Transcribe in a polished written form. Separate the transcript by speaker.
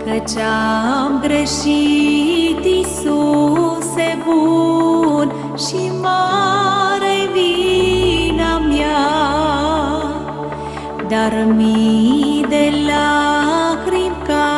Speaker 1: căci am greșit, Iisuse bun, și mare vina mea, dar mii de lacrimi